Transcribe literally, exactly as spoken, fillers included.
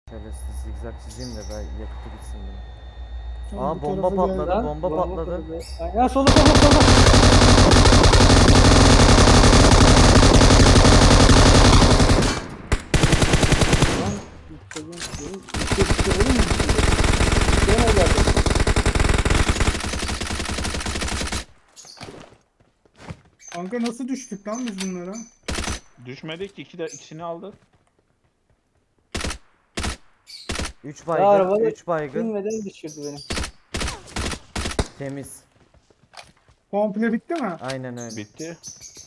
Şöyle zigzag çizeyim de ben yakıtı bitsin benim. Tamam, Aa bu bomba tarafa gel. patladı, Lan, bomba patladı. Ya sola sola sola. Lan istediğim şey. İşte işte olur mu? Gene geldi. Kanka nasıl düştük lan biz bunlara? Düşmedik, iki de ikisini aldı. üç Ya baygın, arabada üç baygın. bilmeden düşürdü beni. Temiz. Komple bitti mi? Aynen öyle. Bitti.